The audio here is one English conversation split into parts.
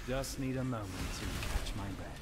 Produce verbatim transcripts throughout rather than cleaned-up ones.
Just need a moment to catch my breath.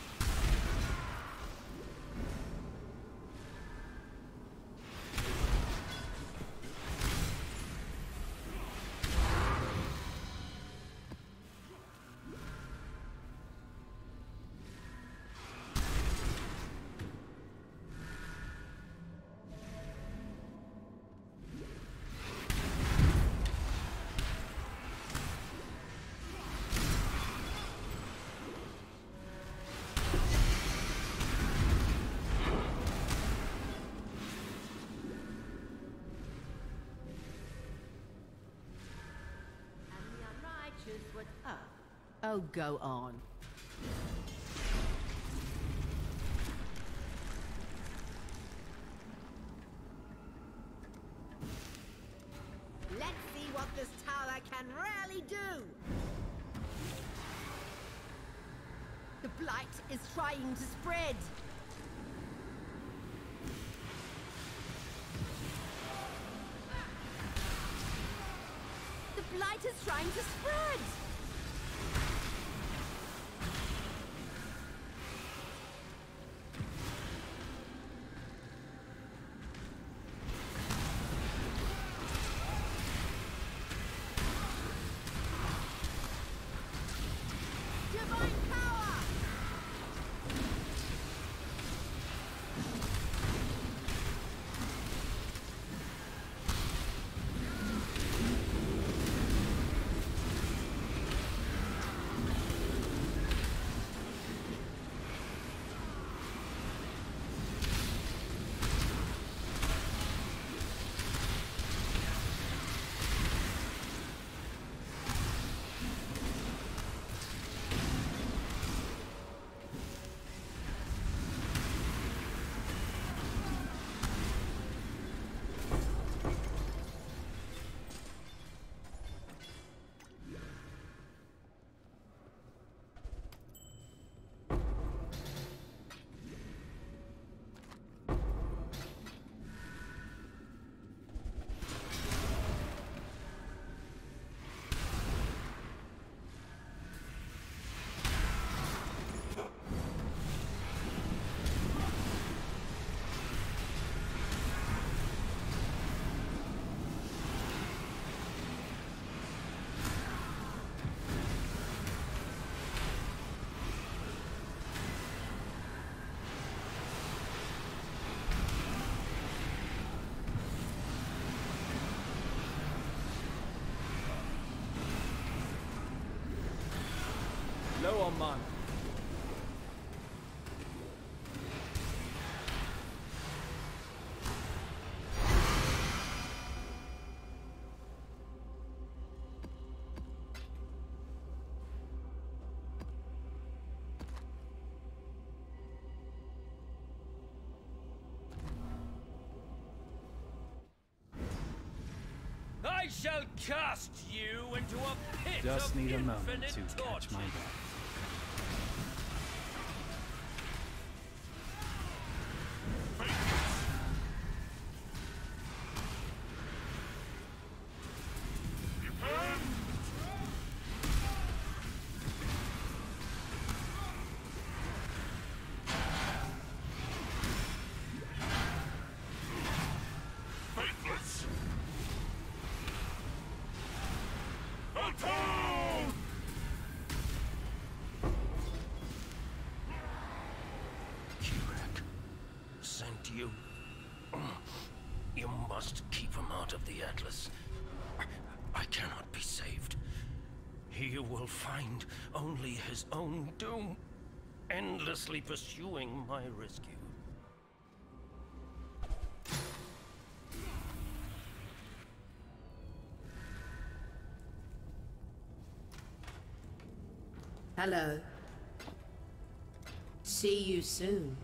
Oh, go on. Let's see what this tower can really do! The blight is trying to spread! The blight is trying to spread! Low on mana. I shall cast you into a pit Just of need a moment infinite to catch torture. my breath. You... You must keep him out of the Atlas. I cannot be saved. He will find only his own doom, endlessly pursuing my rescue. Hello. See you soon.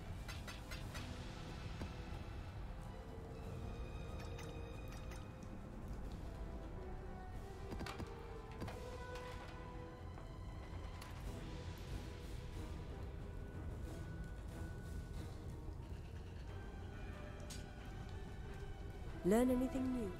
Learn anything new?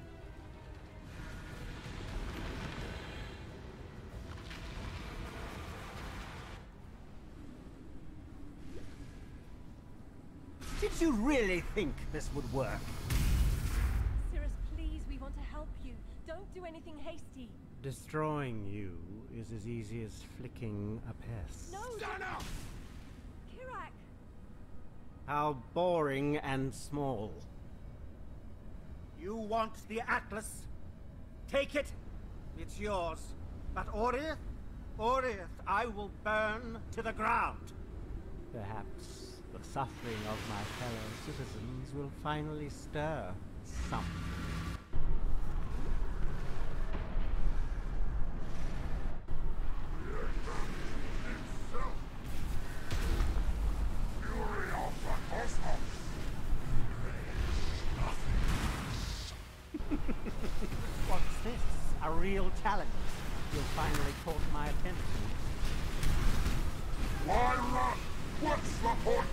you really think this would work? Sirus, please, we want to help you. Don't do anything hasty. Destroying you is as easy as flicking a pest. No! Stand up! Kirak! How boring and small. You want the Atlas? Take it. It's yours. But Oriath? Oriath, I will burn to the ground. Perhaps the suffering of my fellow citizens will finally stir something. What's this? A real challenge. You've finally caught my attention. Why run? What's the point?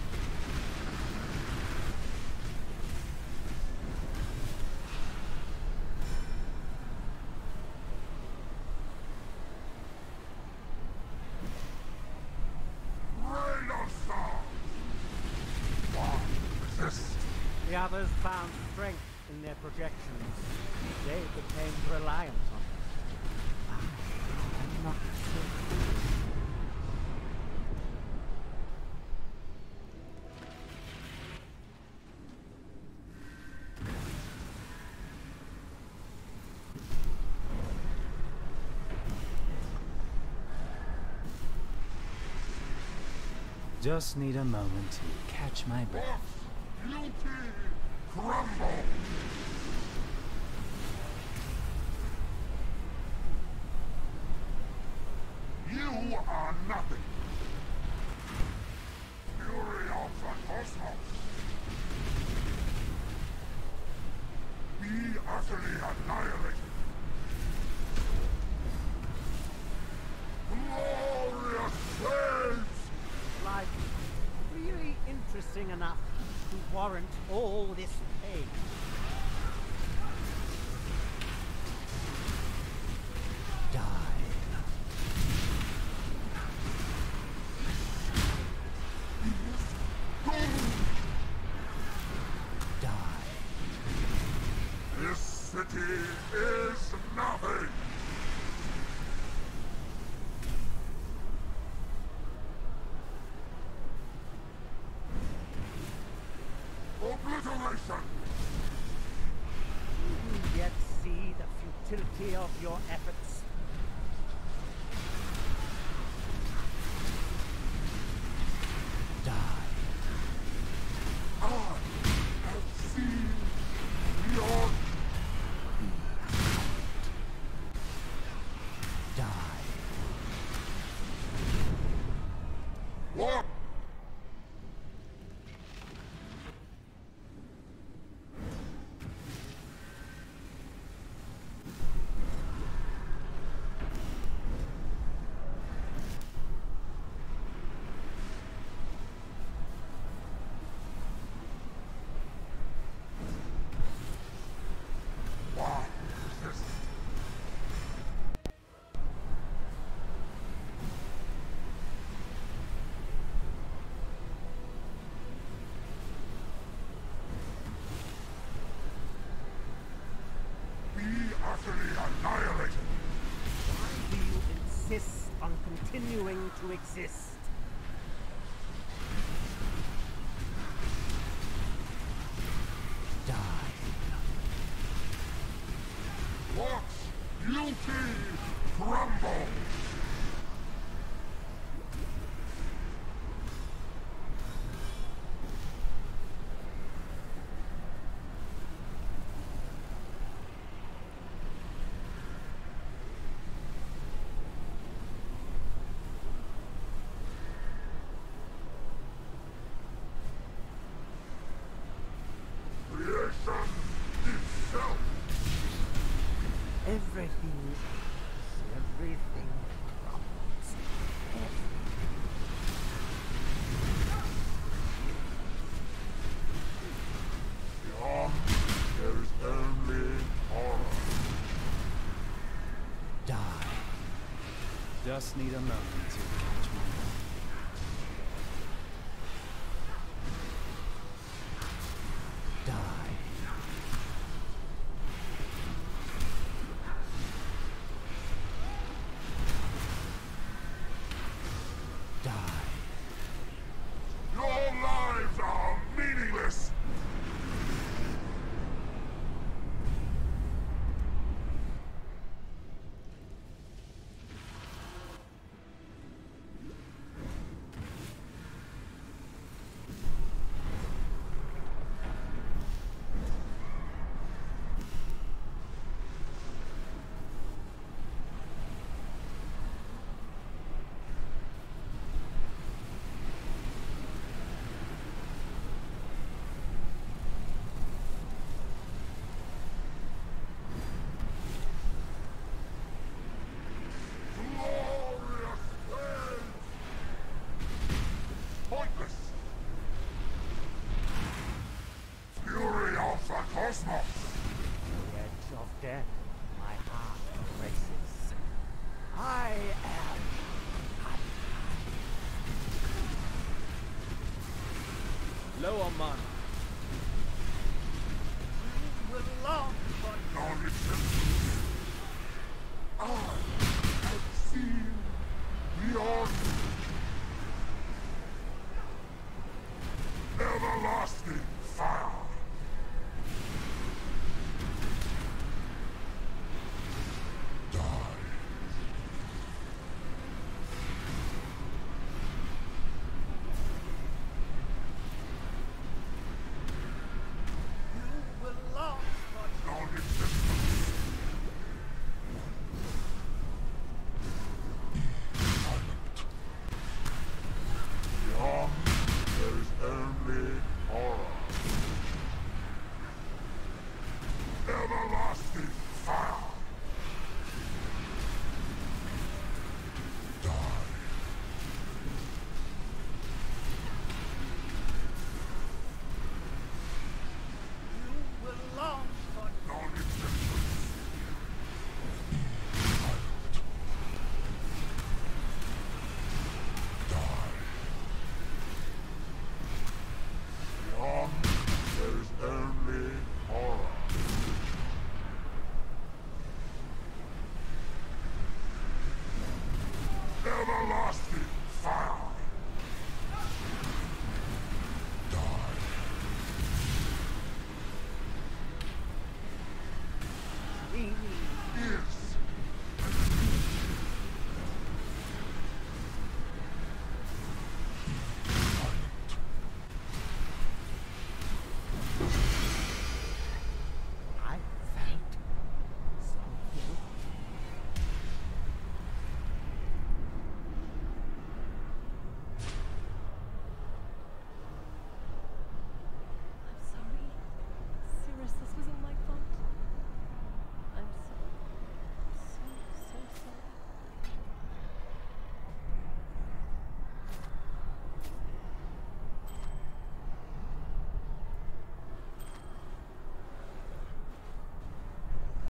The others found strength in their projections. They became reliant on them. I'm not so Just need a moment to catch my breath. Guilty! Crumble! You are nothing! Fury of the cosmos! Be utterly annihilated! Glorious waves! life really interesting enough to warrant all this pain. Die. Die. This city is nothing! Obliteration! Do you yet see the futility of your efforts? Die. I have seen your Die. what? Why this? Be utterly annihilated! Why do you insist on continuing to exist? Die. What? Guilty! Crumble! Creation itself! Everything is everything. Beyond, there is only horror. Die. Just need a moment to catch my breath. dead, my heart races. I am Low on mana.